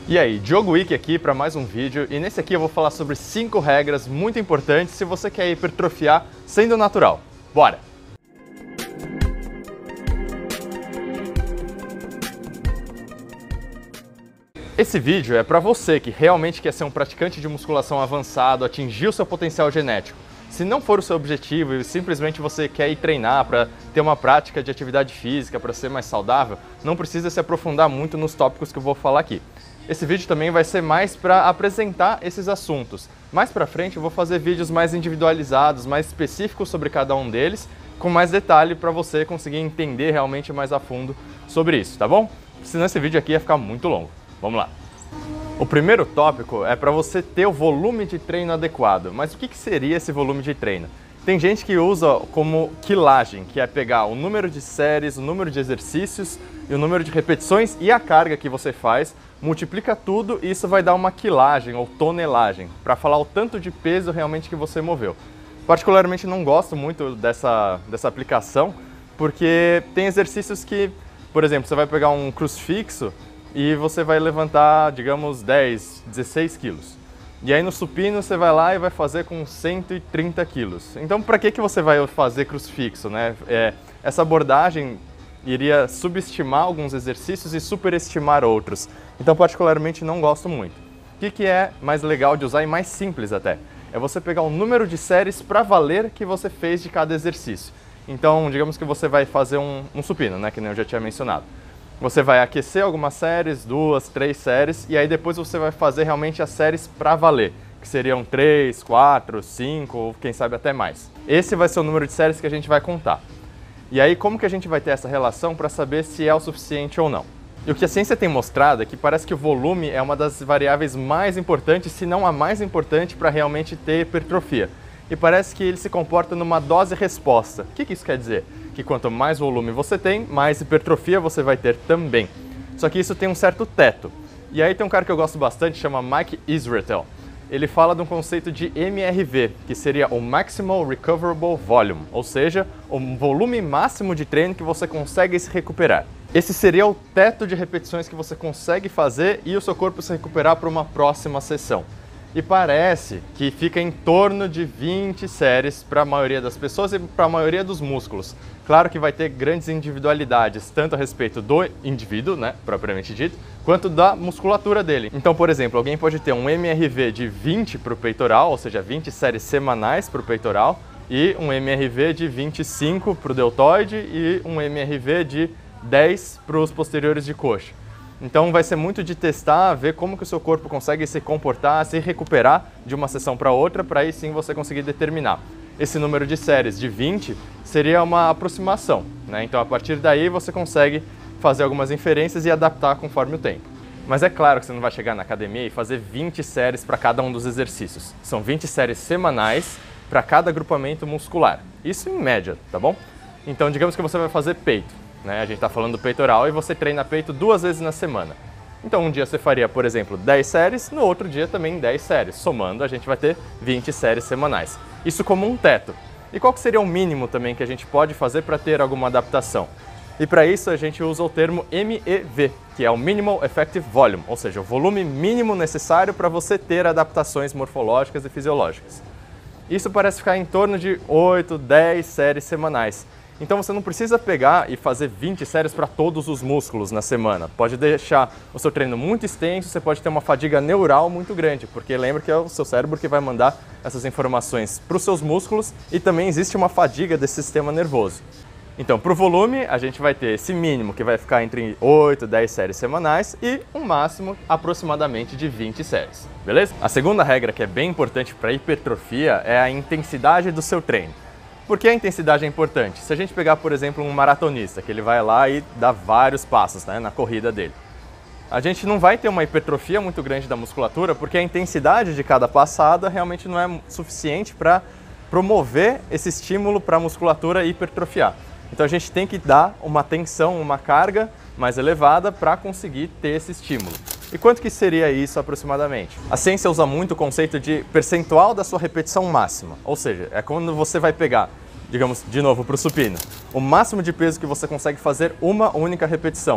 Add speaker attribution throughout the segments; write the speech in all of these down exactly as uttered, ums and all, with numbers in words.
Speaker 1: E aí, Diogo Wick aqui para mais um vídeo, e nesse aqui eu vou falar sobre cinco regras muito importantes se você quer hipertrofiar sendo natural. Bora! Esse vídeo é para você que realmente quer ser um praticante de musculação avançado, atingir o seu potencial genético. Se não for o seu objetivo e simplesmente você quer ir treinar para ter uma prática de atividade física, para ser mais saudável, não precisa se aprofundar muito nos tópicos que eu vou falar aqui. Esse vídeo também vai ser mais para apresentar esses assuntos. Mais para frente eu vou fazer vídeos mais individualizados, mais específicos sobre cada um deles, com mais detalhe para você conseguir entender realmente mais a fundo sobre isso, tá bom? Senão esse vídeo aqui ia ficar muito longo. Vamos lá! O primeiro tópico é para você ter o volume de treino adequado. Mas o que que seria esse volume de treino? Tem gente que usa como quilagem, que é pegar o número de séries, o número de exercícios e o número de repetições e a carga que você faz, multiplica tudo e isso vai dar uma quilagem ou tonelagem, para falar o tanto de peso realmente que você moveu. Particularmente não gosto muito dessa, dessa aplicação, porque tem exercícios que, por exemplo, você vai pegar um crucifixo e você vai levantar, digamos, dez, dezesseis quilos. E aí no supino você vai lá e vai fazer com cento e trinta quilos. Então para que que você vai fazer crucifixo, né? É, essa abordagem iria subestimar alguns exercícios e superestimar outros. Então particularmente não gosto muito. O que que é mais legal de usar e mais simples até? É você pegar o número de séries para valer que você fez de cada exercício. Então digamos que você vai fazer um, um supino, né? Que nem eu já tinha mencionado. Você vai aquecer algumas séries, duas, três séries, e aí depois você vai fazer realmente as séries para valer, que seriam três, quatro, cinco, ou quem sabe até mais. Esse vai ser o número de séries que a gente vai contar. E aí como que a gente vai ter essa relação para saber se é o suficiente ou não? E o que a ciência tem mostrado é que parece que o volume é uma das variáveis mais importantes, se não a mais importante, para realmente ter hipertrofia. E parece que ele se comporta numa dose-resposta. O que que isso quer dizer? Que quanto mais volume você tem, mais hipertrofia você vai ter também. Só que isso tem um certo teto. E aí tem um cara que eu gosto bastante, chama Mike Israetel. Ele fala de um conceito de M R V, que seria o Maximal Recoverable Volume, ou seja, o volume máximo de treino que você consegue se recuperar. Esse seria o teto de repetições que você consegue fazer e o seu corpo se recuperar para uma próxima sessão. E parece que fica em torno de vinte séries para a maioria das pessoas e para a maioria dos músculos. Claro que vai ter grandes individualidades, tanto a respeito do indivíduo, né, propriamente dito, quanto da musculatura dele. Então, por exemplo, alguém pode ter um M R V de vinte para o peitoral, ou seja, vinte séries semanais para o peitoral, e um M R V de vinte e cinco para o deltoide e um M R V de dez para os posteriores de coxa. Então vai ser muito de testar, ver como que o seu corpo consegue se comportar, se recuperar de uma sessão para outra, para aí sim você conseguir determinar. Esse número de séries de vinte seria uma aproximação, né? Então a partir daí você consegue fazer algumas inferências e adaptar conforme o tempo. Mas é claro que você não vai chegar na academia e fazer vinte séries para cada um dos exercícios. São vinte séries semanais para cada agrupamento muscular. Isso em média, tá bom? Então digamos que você vai fazer peito. Né? A gente está falando do peitoral e você treina peito duas vezes na semana. Então um dia você faria, por exemplo, dez séries, no outro dia também dez séries. Somando, a gente vai ter vinte séries semanais. Isso como um teto. E qual que seria o mínimo também que a gente pode fazer para ter alguma adaptação? E para isso a gente usa o termo M E V, que é o Minimal Effective Volume, ou seja, o volume mínimo necessário para você ter adaptações morfológicas e fisiológicas. Isso parece ficar em torno de oito, dez séries semanais. Então você não precisa pegar e fazer vinte séries para todos os músculos na semana. Pode deixar o seu treino muito extenso, você pode ter uma fadiga neural muito grande, porque lembra que é o seu cérebro que vai mandar essas informações para os seus músculos e também existe uma fadiga desse sistema nervoso. Então, para o volume, a gente vai ter esse mínimo que vai ficar entre oito e dez séries semanais e um máximo aproximadamente de vinte séries, beleza? A segunda regra que é bem importante para a hipertrofia é a intensidade do seu treino. Por que a intensidade é importante? Se a gente pegar, por exemplo, um maratonista, que ele vai lá e dá vários passos, né, na corrida dele. A gente não vai ter uma hipertrofia muito grande da musculatura porque a intensidade de cada passada realmente não é suficiente para promover esse estímulo para a musculatura hipertrofiar. Então a gente tem que dar uma tensão, uma carga mais elevada para conseguir ter esse estímulo. E quanto que seria isso aproximadamente? A ciência usa muito o conceito de percentual da sua repetição máxima, ou seja, é quando você vai pegar, digamos, de novo para o supino, o máximo de peso que você consegue fazer uma única repetição.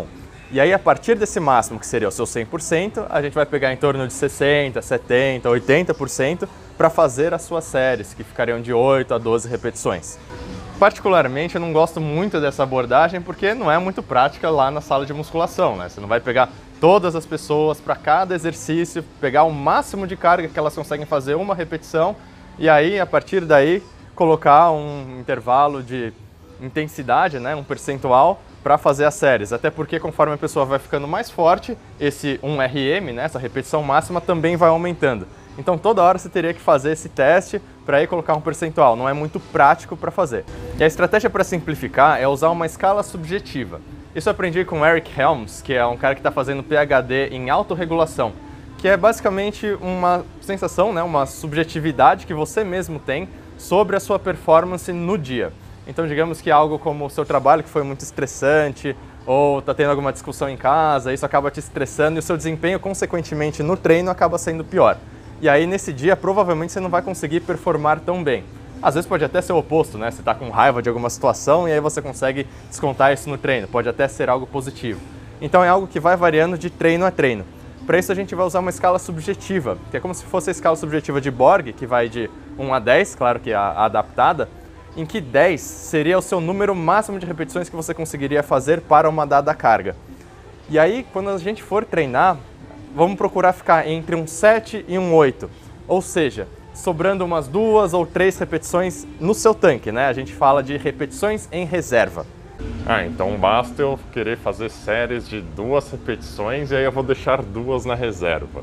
Speaker 1: E aí, a partir desse máximo, que seria o seu cem por cento, a gente vai pegar em torno de sessenta por cento, setenta por cento, oitenta por cento para fazer as suas séries, que ficariam de oito a doze repetições. Particularmente, eu não gosto muito dessa abordagem porque não é muito prática lá na sala de musculação, né? Você não vai pegar todas as pessoas para cada exercício, pegar o máximo de carga que elas conseguem fazer uma repetição e aí, a partir daí, colocar um intervalo de intensidade, né, um percentual, para fazer as séries. Até porque, conforme a pessoa vai ficando mais forte, esse um R M, né, essa repetição máxima, também vai aumentando. Então, toda hora você teria que fazer esse teste para ir colocar um percentual. Não é muito prático para fazer. E a estratégia para simplificar é usar uma escala subjetiva. Isso eu aprendi com Eric Helms, que é um cara que está fazendo P H D em autorregulação, que é basicamente uma sensação, né, uma subjetividade que você mesmo tem sobre a sua performance no dia. Então, digamos que algo como o seu trabalho que foi muito estressante, ou está tendo alguma discussão em casa, isso acaba te estressando e o seu desempenho, consequentemente, no treino acaba sendo pior. E aí, nesse dia, provavelmente você não vai conseguir performar tão bem. Às vezes pode até ser o oposto, né? Você está com raiva de alguma situação e aí você consegue descontar isso no treino. Pode até ser algo positivo. Então, é algo que vai variando de treino a treino. Para isso, a gente vai usar uma escala subjetiva, que é como se fosse a escala subjetiva de Borg, que vai de um a dez, claro que é a adaptada, em que dez seria o seu número máximo de repetições que você conseguiria fazer para uma dada carga. E aí, quando a gente for treinar, vamos procurar ficar entre um sete e um oito, ou seja, sobrando umas duas ou três repetições no seu tanque, né? A gente fala de repetições em reserva.
Speaker 2: Ah, então basta eu querer fazer séries de duas repetições e aí eu vou deixar duas na reserva.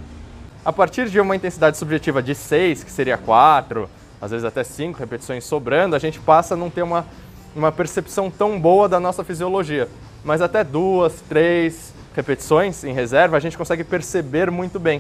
Speaker 1: A partir de uma intensidade subjetiva de seis, que seria quatro, às vezes até cinco repetições sobrando, a gente passa a não ter uma, uma percepção tão boa da nossa fisiologia. Mas até duas, três repetições em reserva, a gente consegue perceber muito bem.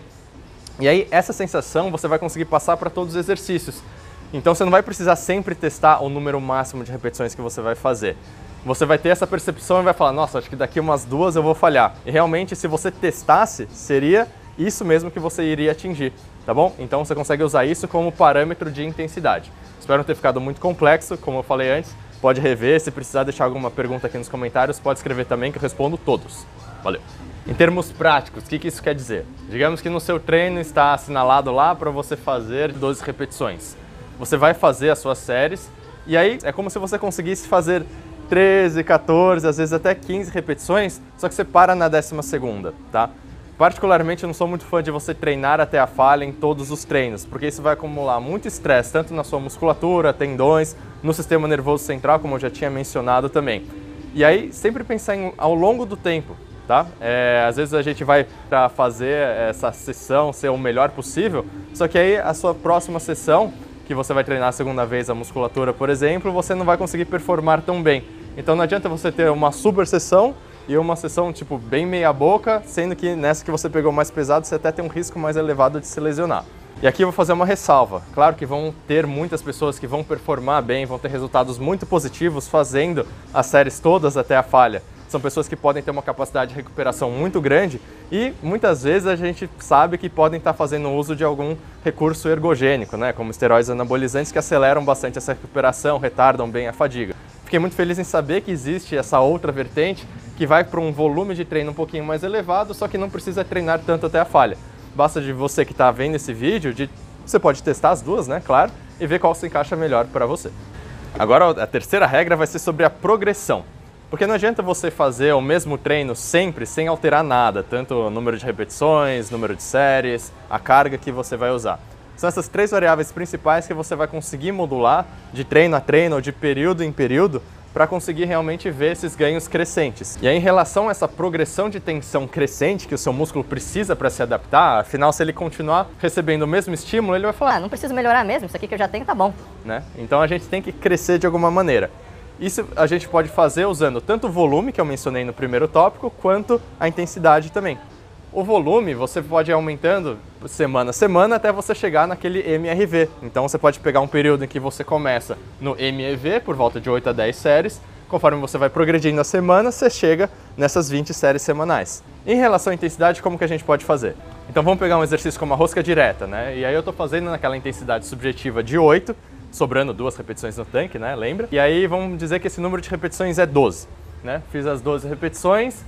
Speaker 1: E aí, essa sensação você vai conseguir passar para todos os exercícios. Então, você não vai precisar sempre testar o número máximo de repetições que você vai fazer. Você vai ter essa percepção e vai falar, nossa, acho que daqui umas duas eu vou falhar. E realmente, se você testasse, seria isso mesmo que você iria atingir, tá bom? Então, você consegue usar isso como parâmetro de intensidade. Espero não ter ficado muito complexo, como eu falei antes. Pode rever, se precisar deixar alguma pergunta aqui nos comentários, pode escrever também que eu respondo todos. Valeu! Em termos práticos, o que que isso quer dizer? Digamos que no seu treino está assinalado lá para você fazer doze repetições. Você vai fazer as suas séries e aí é como se você conseguisse fazer treze, quatorze, às vezes até quinze repetições, só que você para na décima segunda, tá? Particularmente, eu não sou muito fã de você treinar até a falha em todos os treinos, porque isso vai acumular muito estresse, tanto na sua musculatura, tendões, no sistema nervoso central, como eu já tinha mencionado também. E aí, sempre pensar em, ao longo do tempo, tá? É, às vezes a gente vai para fazer essa sessão ser o melhor possível, só que aí a sua próxima sessão, que você vai treinar a segunda vez a musculatura, por exemplo, você não vai conseguir performar tão bem. Então não adianta você ter uma super sessão e uma sessão tipo bem meia boca, sendo que nessa que você pegou mais pesado, você até tem um risco mais elevado de se lesionar. E aqui eu vou fazer uma ressalva. Claro que vão ter muitas pessoas que vão performar bem, vão ter resultados muito positivos fazendo as séries todas até a falha. São pessoas que podem ter uma capacidade de recuperação muito grande e muitas vezes a gente sabe que podem estar fazendo uso de algum recurso ergogênico, né? Como esteroides anabolizantes que aceleram bastante essa recuperação, retardam bem a fadiga. Fiquei muito feliz em saber que existe essa outra vertente que vai para um volume de treino um pouquinho mais elevado, só que não precisa treinar tanto até a falha. Basta de você que está vendo esse vídeo, de, você pode testar as duas, né, claro, e ver qual se encaixa melhor para você. Agora a terceira regra vai ser sobre a progressão. Porque não adianta você fazer o mesmo treino sempre sem alterar nada, tanto o número de repetições, número de séries, a carga que você vai usar. São essas três variáveis principais que você vai conseguir modular de treino a treino ou de período em período para conseguir realmente ver esses ganhos crescentes. E aí, em relação a essa progressão de tensão crescente que o seu músculo precisa para se adaptar, afinal, se ele continuar recebendo o mesmo estímulo, ele vai falar,
Speaker 3: ah, não preciso melhorar mesmo, isso aqui que eu já tenho tá bom.
Speaker 1: Né? Então a gente tem que crescer de alguma maneira. Isso a gente pode fazer usando tanto o volume, que eu mencionei no primeiro tópico, quanto a intensidade também. O volume você pode ir aumentando semana a semana até você chegar naquele M R V. Então você pode pegar um período em que você começa no M E V, por volta de oito a dez séries. Conforme você vai progredindo a semana, você chega nessas vinte séries semanais. Em relação à intensidade, como que a gente pode fazer? Então vamos pegar um exercício como a rosca direta, né? E aí eu estou fazendo naquela intensidade subjetiva de oito, sobrando duas repetições no tanque, né? Lembra? E aí vamos dizer que esse número de repetições é doze, né? Fiz as doze repetições,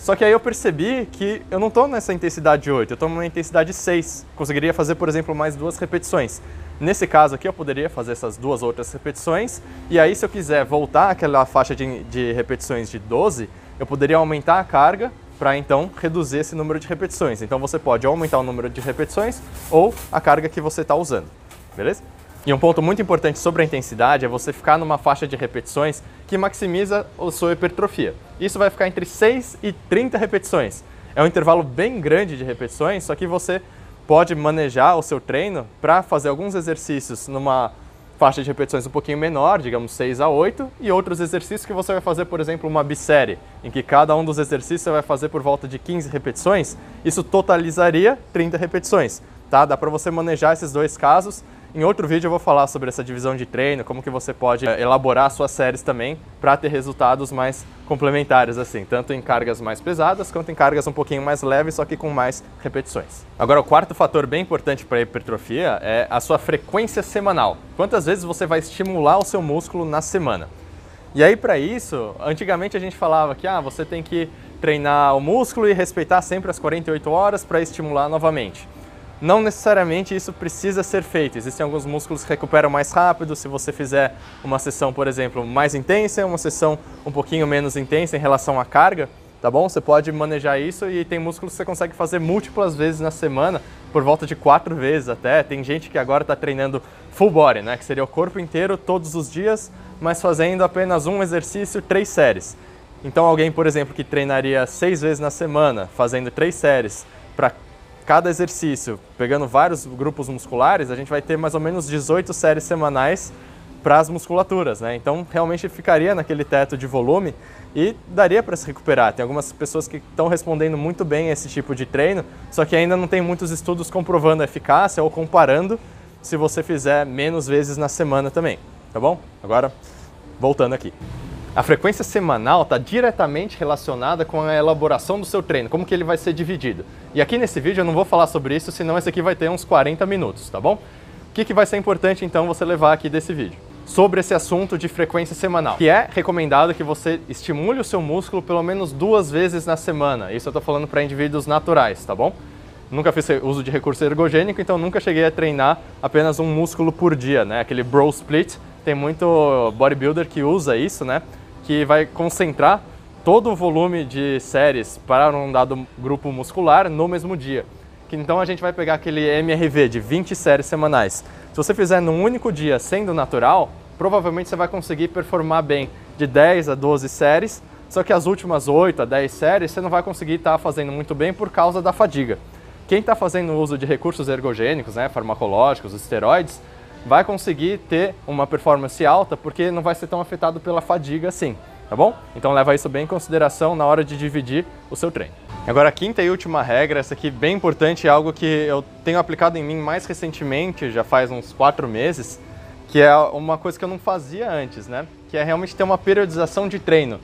Speaker 1: Só que aí eu percebi que eu não estou nessa intensidade oito, eu estou numa intensidade seis. Conseguiria fazer, por exemplo, mais duas repetições. Nesse caso aqui eu poderia fazer essas duas outras repetições, e aí se eu quiser voltar àquela faixa de, de repetições de doze, eu poderia aumentar a carga para então reduzir esse número de repetições. Então você pode aumentar o número de repetições ou a carga que você está usando, beleza? E um ponto muito importante sobre a intensidade é você ficar numa faixa de repetições que maximiza a sua hipertrofia. Isso vai ficar entre seis e trinta repetições. É um intervalo bem grande de repetições, só que você pode manejar o seu treino para fazer alguns exercícios numa faixa de repetições um pouquinho menor, digamos seis a oito, e outros exercícios que você vai fazer, por exemplo, uma bissérie, em que cada um dos exercícios você vai fazer por volta de quinze repetições, isso totalizaria trinta repetições, tá? Dá para você manejar esses dois casos. Em outro vídeo eu vou falar sobre essa divisão de treino, como que você pode elaborar suas séries também para ter resultados mais complementares, assim, tanto em cargas mais pesadas quanto em cargas um pouquinho mais leves, só que com mais repetições. Agora, o quarto fator bem importante para a hipertrofia é a sua frequência semanal. Quantas vezes você vai estimular o seu músculo na semana? E aí, para isso, antigamente a gente falava que ah, você tem que treinar o músculo e respeitar sempre as quarenta e oito horas para estimular novamente. Não necessariamente isso precisa ser feito. Existem alguns músculos que recuperam mais rápido se você fizer uma sessão, por exemplo, mais intensa, uma sessão um pouquinho menos intensa em relação à carga, tá bom? Você pode manejar isso e tem músculos que você consegue fazer múltiplas vezes na semana, por volta de quatro vezes até. Tem gente que agora está treinando full body, né? Que seria o corpo inteiro todos os dias, mas fazendo apenas um exercício, três séries. Então alguém, por exemplo, que treinaria seis vezes na semana, fazendo três séries para cada exercício, pegando vários grupos musculares, a gente vai ter mais ou menos dezoito séries semanais para as musculaturas, né? Então realmente ficaria naquele teto de volume e daria para se recuperar. Tem algumas pessoas que estão respondendo muito bem a esse tipo de treino, só que ainda não tem muitos estudos comprovando a eficácia ou comparando se você fizer menos vezes na semana também, tá bom? Agora, voltando aqui. A frequência semanal está diretamente relacionada com a elaboração do seu treino, como que ele vai ser dividido. E aqui nesse vídeo eu não vou falar sobre isso, senão esse aqui vai ter uns quarenta minutos, tá bom? O que, que vai ser importante então você levar aqui desse vídeo? Sobre esse assunto de frequência semanal, que é recomendado que você estimule o seu músculo pelo menos duas vezes na semana. Isso eu estou falando para indivíduos naturais, tá bom? Nunca fiz uso de recurso ergogênico, então nunca cheguei a treinar apenas um músculo por dia, né? Aquele bro split, tem muito bodybuilder que usa isso, né? Que vai concentrar todo o volume de séries para um dado grupo muscular no mesmo dia. Que então a gente vai pegar aquele M R V de vinte séries semanais. Se você fizer num único dia sendo natural, provavelmente você vai conseguir performar bem de dez a doze séries, só que as últimas oito a dez séries você não vai conseguir estar fazendo muito bem por causa da fadiga. Quem está fazendo uso de recursos ergogênicos, né, farmacológicos, esteroides, vai conseguir ter uma performance alta porque não vai ser tão afetado pela fadiga assim, tá bom? Então leva isso bem em consideração na hora de dividir o seu treino. Agora a quinta e última regra, essa aqui bem importante, é algo que eu tenho aplicado em mim mais recentemente, já faz uns quatro meses, que é uma coisa que eu não fazia antes, né? Que é realmente ter uma periodização de treino.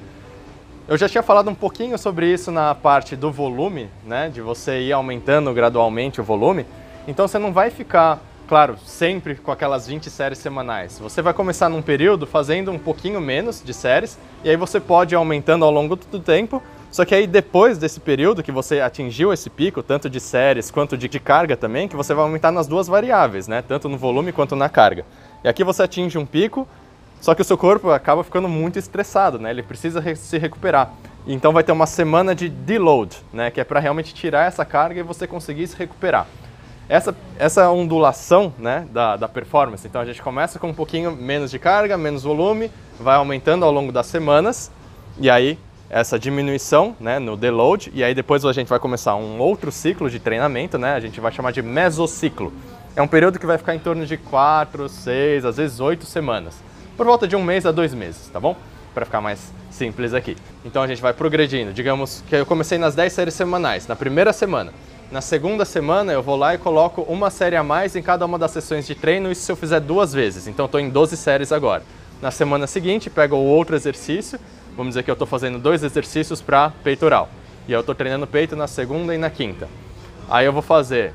Speaker 1: Eu já tinha falado um pouquinho sobre isso na parte do volume, né? De você ir aumentando gradualmente o volume, então você não vai ficar, claro, sempre com aquelas vinte séries semanais. Você vai começar num período fazendo um pouquinho menos de séries e aí você pode ir aumentando ao longo do tempo, só que aí depois desse período que você atingiu esse pico, tanto de séries quanto de, de carga também, que você vai aumentar nas duas variáveis, né? Tanto no volume quanto na carga. E aqui você atinge um pico, só que o seu corpo acaba ficando muito estressado, né? Ele precisa re se recuperar. Então vai ter uma semana de deload, né? Que é para realmente tirar essa carga e você conseguir se recuperar. Essa, essa ondulação, né, da, da performance, então a gente começa com um pouquinho menos de carga, menos volume, vai aumentando ao longo das semanas, e aí essa diminuição, né, no deload, e aí depois a gente vai começar um outro ciclo de treinamento, né, a gente vai chamar de mesociclo. É um período que vai ficar em torno de quatro, seis, às vezes oito semanas, por volta de um mês a dois meses, tá bom? Para ficar mais simples aqui. Então a gente vai progredindo, digamos que eu comecei nas dez séries semanais, na primeira semana. Na segunda semana eu vou lá e coloco uma série a mais em cada uma das sessões de treino, isso se eu fizer duas vezes, então estou em doze séries agora. Na semana seguinte pego o outro exercício, vamos dizer que eu estou fazendo dois exercícios para peitoral, e eu estou treinando peito na segunda e na quinta. Aí eu vou fazer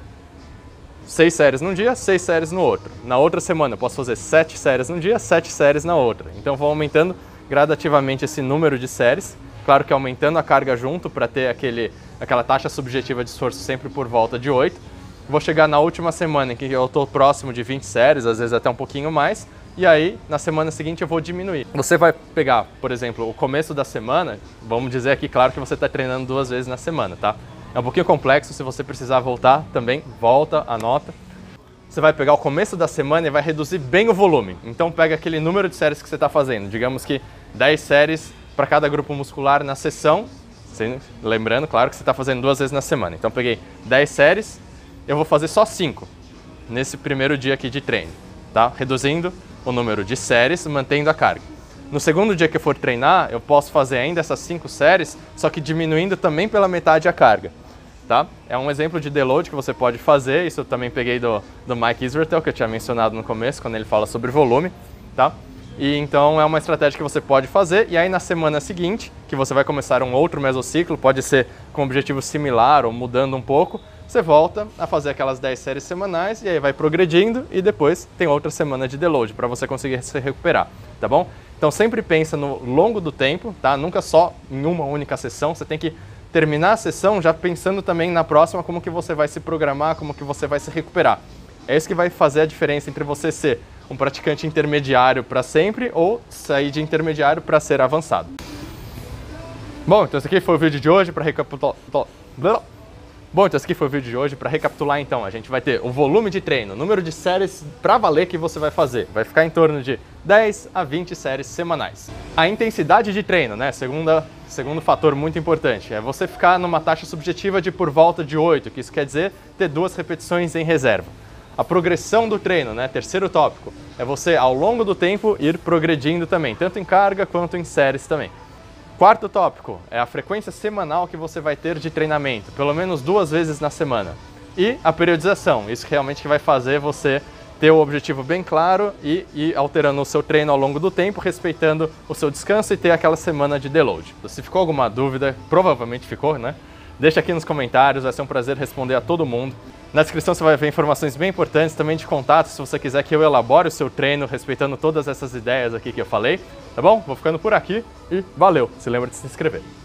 Speaker 1: seis séries num dia, seis séries no outro. Na outra semana eu posso fazer sete séries num dia, sete séries na outra. Então eu vou aumentando gradativamente esse número de séries, claro que aumentando a carga junto para ter aquele, aquela taxa subjetiva de esforço sempre por volta de oito. Vou chegar na última semana em que eu estou próximo de vinte séries, às vezes até um pouquinho mais, e aí na semana seguinte eu vou diminuir. Você vai pegar, por exemplo, o começo da semana, vamos dizer aqui, claro que você está treinando duas vezes na semana, tá? É um pouquinho complexo, se você precisar voltar também, volta, anota. Você vai pegar o começo da semana e vai reduzir bem o volume. Então pega aquele número de séries que você está fazendo, digamos que dez séries para cada grupo muscular na sessão, lembrando, claro, que você está fazendo duas vezes na semana. Então peguei dez séries, eu vou fazer só cinco nesse primeiro dia aqui de treino, tá? Reduzindo o número de séries, mantendo a carga. No segundo dia que eu for treinar, eu posso fazer ainda essas cinco séries, só que diminuindo também pela metade a carga, tá? É um exemplo de deload que você pode fazer, isso eu também peguei do, do Mike Israetel, que eu tinha mencionado no começo, quando ele fala sobre volume, tá? E então é uma estratégia que você pode fazer, e aí na semana seguinte, que você vai começar um outro mesociclo, pode ser com um objetivo similar ou mudando um pouco, você volta a fazer aquelas dez séries semanais e aí vai progredindo e depois tem outra semana de deload para você conseguir se recuperar, tá bom? Então sempre pensa no longo do tempo, tá? Nunca só em uma única sessão, você tem que terminar a sessão já pensando também na próxima como que você vai se programar, como que você vai se recuperar. É isso que vai fazer a diferença entre você ser um praticante intermediário para sempre ou sair de intermediário para ser avançado. Bom, então esse aqui foi o vídeo de hoje para recapitular. Bom, então esse aqui foi o vídeo de hoje. Para recapitular então, a gente vai ter o volume de treino, o número de séries para valer que você vai fazer. Vai ficar em torno de dez a vinte séries semanais. A intensidade de treino, né? Segunda, segundo fator muito importante, é você ficar numa taxa subjetiva de por volta de oito, que isso quer dizer ter duas repetições em reserva. A progressão do treino, né? Terceiro tópico, é você ao longo do tempo ir progredindo também, tanto em carga quanto em séries também. Quarto tópico é a frequência semanal que você vai ter de treinamento, pelo menos duas vezes na semana. E a periodização, isso realmente que vai fazer você ter o objetivo bem claro e ir alterando o seu treino ao longo do tempo, respeitando o seu descanso e ter aquela semana de deload. Se ficou alguma dúvida, provavelmente ficou, né? Deixa aqui nos comentários, vai ser um prazer responder a todo mundo. Na descrição você vai ver informações bem importantes também de contato, se você quiser que eu elabore o seu treino respeitando todas essas ideias aqui que eu falei, tá bom? Vou ficando por aqui e valeu! Se lembra de se inscrever.